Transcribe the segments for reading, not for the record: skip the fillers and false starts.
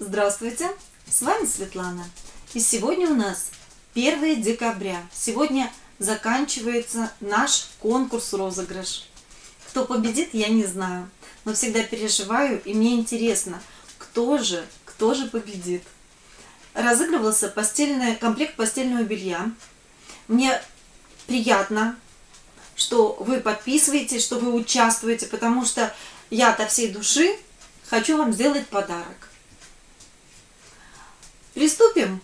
Здравствуйте, с вами Светлана. И сегодня у нас 1 декабря. Сегодня заканчивается наш конкурс-розыгрыш. Кто победит, я не знаю. Но всегда переживаю, и мне интересно, кто же победит. Разыгрывался комплект постельного белья. Мне приятно, что вы подписываетесь, что вы участвуете, потому что я от всей души хочу вам сделать подарок. Приступим.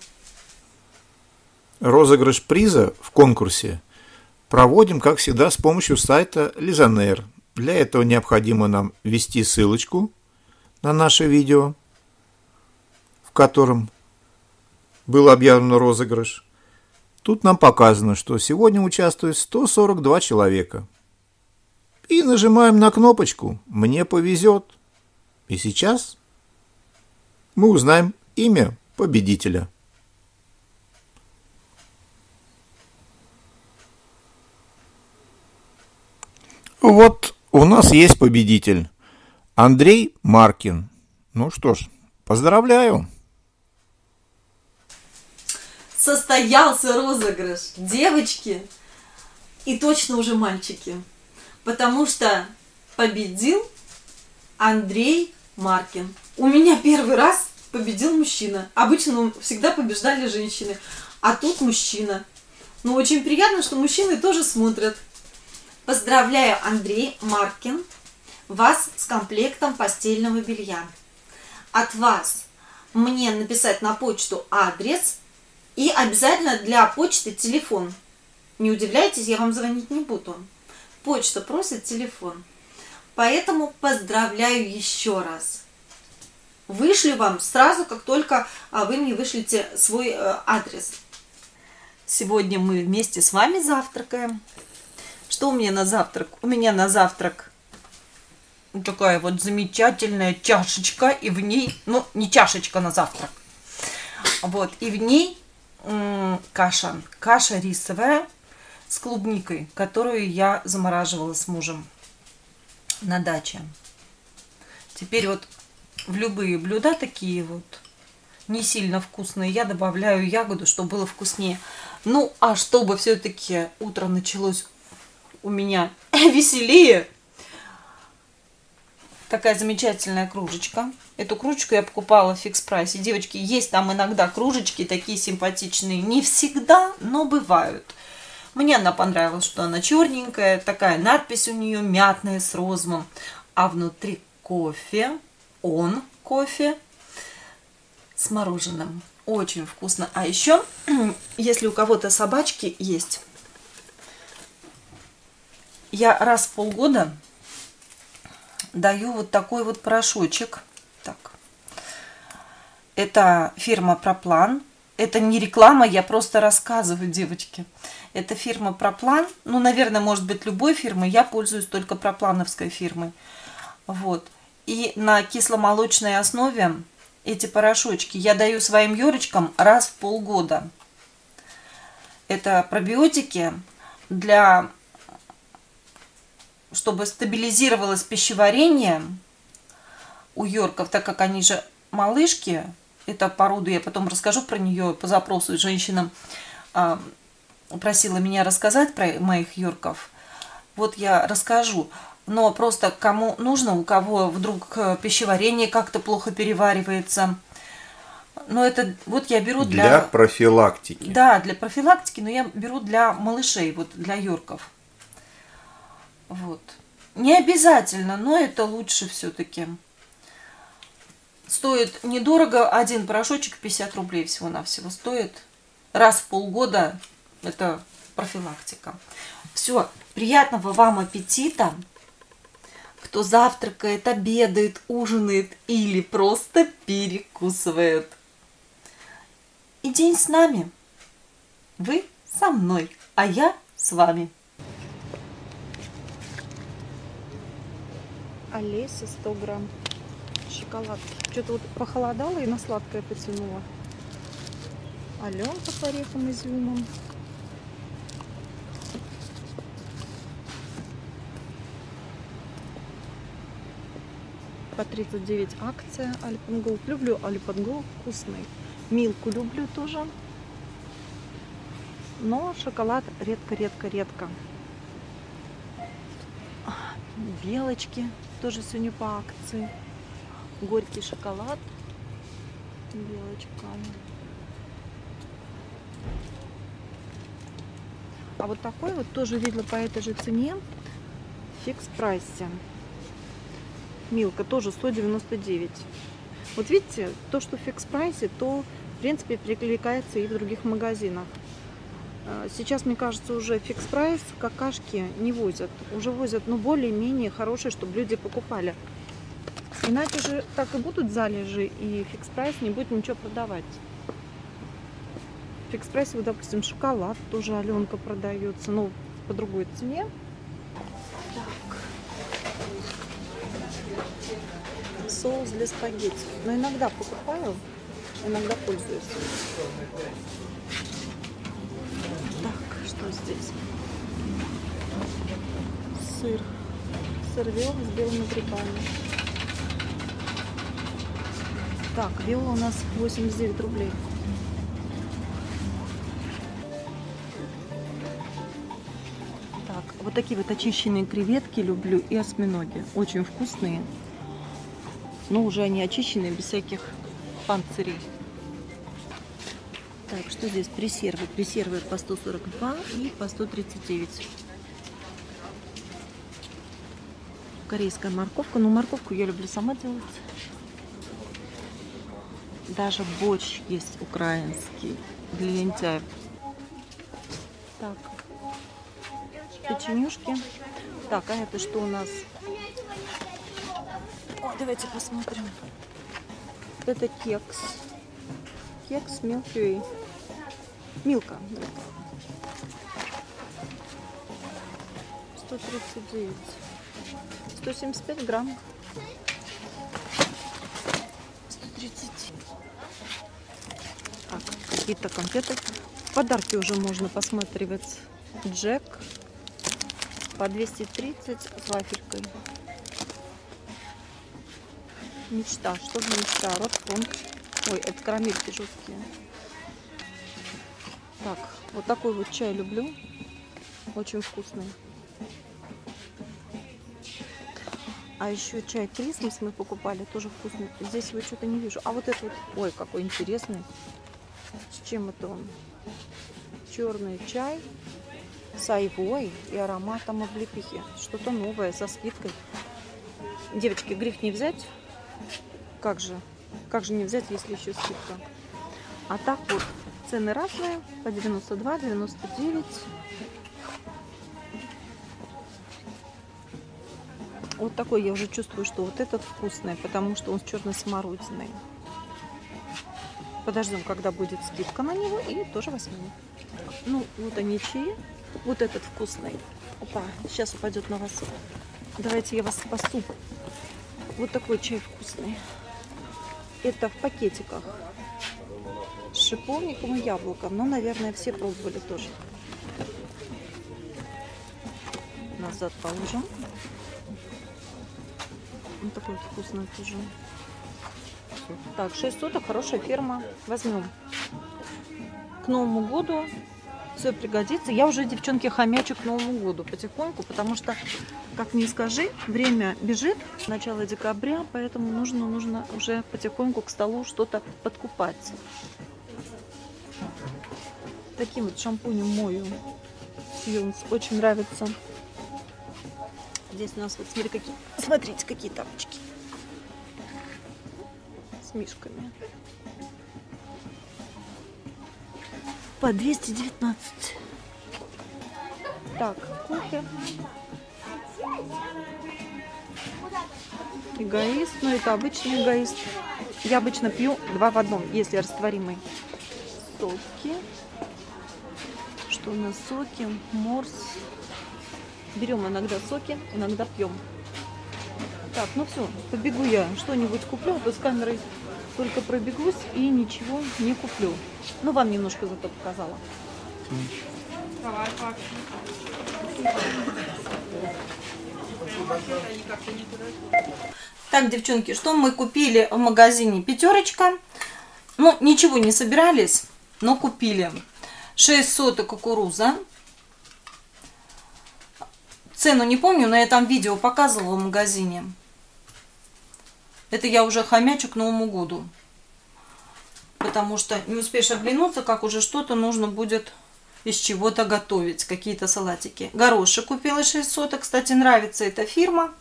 Розыгрыш приза в конкурсе проводим, как всегда, с помощью сайта Лизонер. Для этого необходимо нам ввести ссылочку на наше видео, в котором был объявлен розыгрыш. Тут нам показано, что сегодня участвует 142 человека. И нажимаем на кнопочку «Мне повезет». И сейчас мы узнаем имя победителя. Вот у нас есть победитель. Андрей Маркин. Ну что ж, поздравляю. Состоялся розыгрыш, девочки и точно уже мальчики, потому что победил Андрей Маркин. У меня первый раз победил мужчина. Обычно всегда побеждали женщины, а тут мужчина. Но очень приятно, что мужчины тоже смотрят. Поздравляю, Андрей Маркин, вас с комплектом постельного белья. От вас мне написать на почту адрес и обязательно для почты телефон. Не удивляйтесь, я вам звонить не буду. Почта просит телефон. Поэтому поздравляю еще раз. Вышлю вам сразу, как только вы мне вышлете свой адрес. Сегодня мы вместе с вами завтракаем. Что у меня на завтрак? У меня на завтрак такая вот замечательная чашечка, и в ней, ну, не чашечка на завтрак, вот, и в ней каша рисовая с клубникой, которую я замораживала с мужем на даче. Теперь вот в любые блюда такие вот не сильно вкусные я добавляю ягоду, чтобы было вкуснее. Ну, а чтобы все-таки утро началось у меня веселее, такая замечательная кружечка. Эту кружечку я покупала в фикс-прайсе. Девочки, есть там иногда кружечки такие симпатичные. Не всегда, но бывают. Мне она понравилась, что она черненькая. Такая надпись у нее мятная с розовым. А внутри кофе. Кофе с мороженым. Очень вкусно. А еще, если у кого-то собачки есть, я раз в полгода даю вот такой вот порошочек. Так. Это фирма Проплан. Это не реклама, я просто рассказываю, девочки. Это фирма Проплан. Ну, наверное, может быть, любой фирмы. Я пользуюсь только проплановской фирмой. Вот. И на кисломолочной основе эти порошочки я даю своим Ёрочкам раз в полгода. Это пробиотики чтобы стабилизировалось пищеварение у Йорков, так как они же малышки. Это породу, я потом расскажу про нее по запросу. Женщина просила меня рассказать про моих Йорков. Вот я расскажу. Но просто кому нужно, у кого вдруг пищеварение как-то плохо переваривается. Но это вот я беру для профилактики. Да, для профилактики, но я беру для малышей, вот для Йорков. Вот. Не обязательно, но это лучше все-таки. Стоит недорого, один порошочек 50 рублей всего-навсего стоит. Раз в полгода это профилактика. Все, приятного вам аппетита. Кто завтракает, обедает, ужинает или просто перекусывает. И день с нами. Вы со мной, а я с вами. Олеся 100 грамм шоколадки. Что-то вот похолодало и на сладкое потянуло. Аленка с орехом изюмом. по 39 акция Альпенголд. Люблю Альпенголд, вкусный. Милку люблю тоже. Но шоколад редко. Белочки тоже сегодня по акции. Горький шоколад. Белочка. А вот такой вот тоже видела по этой же цене в фикс-прайсе. Милка тоже 199. Вот видите, то, что в фикс-прайсе, то в принципе перекликается и в других магазинах. Сейчас, мне кажется, уже фикс-прайс какашки не возят. Уже возят, ну, более-менее хорошие, чтобы люди покупали. Иначе же так и будут залежи, и фикс-прайс не будет ничего продавать. В фикс-прайсе, вот, допустим, шоколад тоже Аленка продается, но по другой цене. Так. Соус для спагетти. Но иногда покупаю, иногда пользуюсь. Так, что здесь? Сыр. Сыр виола с белыми грибами. Так, виола у нас 89 рублей. Так, вот такие вот очищенные креветки люблю и осьминоги. Очень вкусные. Но уже они очищенные, без всяких панцирей. Так, что здесь? Пресервы. Пресервы по 142 и по 139. Корейская морковка. Ну, морковку я люблю сама делать. Даже борщ есть украинский для лентяев. Так. Печенюшки. Так, а это что у нас? О, давайте посмотрим. Вот это кекс. Кекс Milky. Милка. 139. 175 грамм. 130. Так, какие-то конфеты. Подарки уже можно посматривать. Джек. По 230 с вафелькой. Мечта. Что за мечта? Ротфон. Ой, это карамельки жесткие. Так, вот такой вот чай люблю. Очень вкусный. А еще чай Крисмас мы покупали. Тоже вкусный. Здесь его что-то не вижу. А вот это вот. Ой, какой интересный. С чем это он? Черный чай с айвой и ароматом облепихи. Что-то новое, со скидкой. Девочки, грех не взять. Как же не взять, если еще скидка? А так вот, цены разные. По 92, 99. Вот такой я уже чувствую, что вот этот вкусный, потому что он с черной смородиной. Подождем, когда будет скидка на него, и тоже возьмем. Ну, вот они чаи. Вот этот вкусный. Опа, сейчас упадет на вас. Давайте я вас спасу. Вот такой чай вкусный. Это в пакетиках. С шиповником и яблоком. Ну, наверное, все пробовали тоже. Назад положим. Вот такой вот вкусный тоже. Так, 6 соток, хорошая ферма. Возьмем. К Новому году все пригодится. Я уже, девчонки, хомячу к Новому году потихоньку, потому что, как ни скажи, время бежит, начало декабря, поэтому нужно уже потихоньку к столу что-то подкупать. Таким вот шампунем мою. Юнс очень нравится. Здесь у нас вот, смотрите, какие тапочки. С мишками. По 219. Так, кофе. Эгоист, но это обычный эгоист. Я обычно пью 2 в 1, если растворимый. Соки. Что у нас? Соки, морс. Берем иногда соки, иногда пьем. Так, ну все, побегу я что-нибудь куплю, а то с камерой только пробегусь и ничего не куплю. Ну, вам немножко зато показала. Так, девчонки, что мы купили в магазине «Пятерочка»? Ну, ничего не собирались, но купили. 6 соток кукуруза. Цену не помню, но я там видео показывала в магазине. Это я уже хомячу к Новому году. Потому что не успеешь оглянуться, как уже что-то нужно будет из чего-то готовить. Какие-то салатики. Горошек купила 6 соток. Кстати, нравится эта фирма.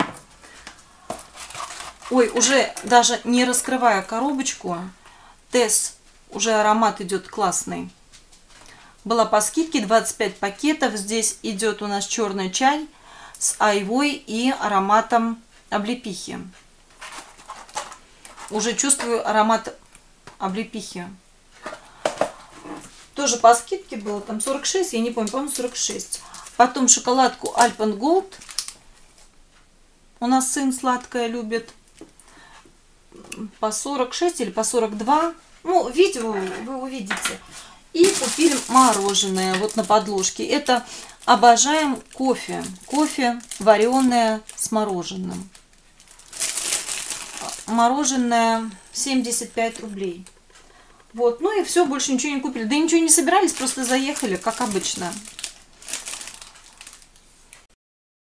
Ой, уже даже не раскрывая коробочку, Тесс, уже аромат идет классный. Была по скидке 25 пакетов. Здесь идет у нас черный чай с айвой и ароматом облепихи. Уже чувствую аромат облепихи. Тоже по скидке было, там 46, я не помню, по-моему 46. Потом шоколадку Alpen Gold. У нас сын сладкое любит. По 46 или по 42. Ну, видео вы увидите. И купили мороженое вот на подложке. Это обожаем кофе. Кофе вареное с мороженым. Мороженое 75 рублей. Вот, ну и все, больше ничего не купили. Да ничего не собирались, просто заехали, как обычно.